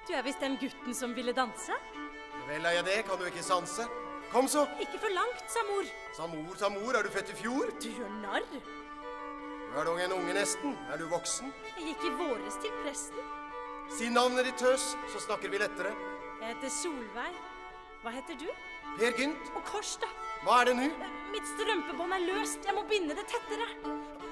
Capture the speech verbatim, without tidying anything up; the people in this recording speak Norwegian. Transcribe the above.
Du er visst den gutten som ville danse. Vel er jeg det, kan du ikke sanse? Kom så! Ikke for langt, sa mor. Sa mor, sa mor, er du født i fjor? Du gjør narr. Du er dog en unge nesten. Er du voksen? Jeg gikk i våres til presten. Si navnet ditt, tøs, så snakker vi lettere. Jeg heter Solveig. Hva heter du? Per Gynt. Og kors, da. Hva er det nå? Mitt strømpebånd er løst. Jeg må binde det tettere.